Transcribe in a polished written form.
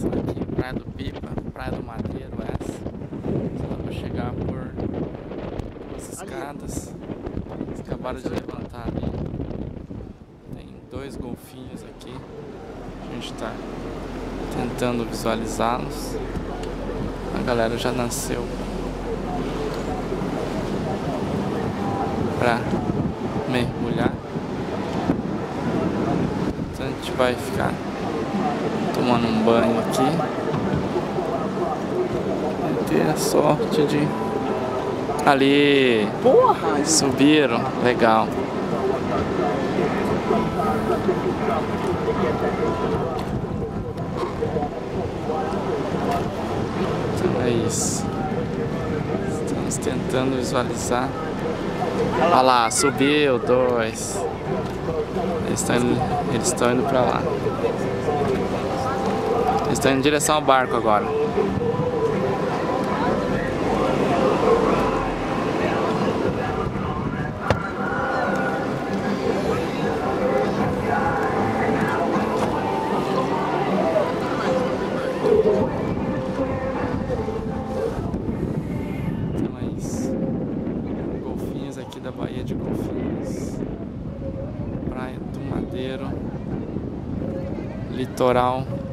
Isso aqui, Praia do Pipa, Praia do Madeiro, essa. Só dá pra chegar por duas escadas. Eles acabaram de levantar ali. Tem 2 golfinhos aqui. A gente tá tentando visualizá-los. A galera já nasceu pra mergulhar. Então a gente vai ficar tomando um banho aqui e ter a sorte de... Ali! Porra! Subiram, legal. Então é isso. Estamos tentando visualizar. Olha lá, subiu 2. Eles estão indo pra lá. Eles estão indo em direção ao barco agora. Então é isso. Golfinhos aqui da Baía de Golfinhos. Praia do Madeiro. Litoral